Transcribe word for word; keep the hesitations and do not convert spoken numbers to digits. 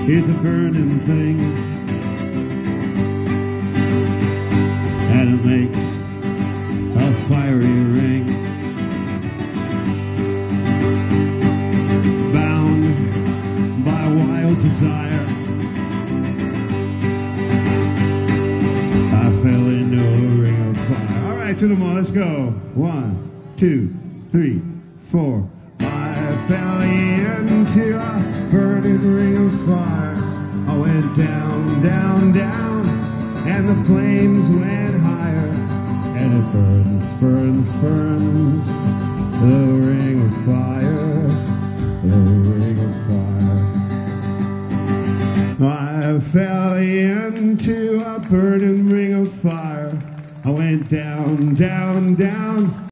It's a burning thing, and it makes a fiery ring. Bound by wild desire, I fell into a ring of fire. All right, two more, let's go. One, two, three, four. I fell into a burning ring of fire. I went down, down, down, and the flames went higher. And it burns, burns, burns, the ring of fire, the ring of fire. I fell into a burning ring of fire. I went down, down, down.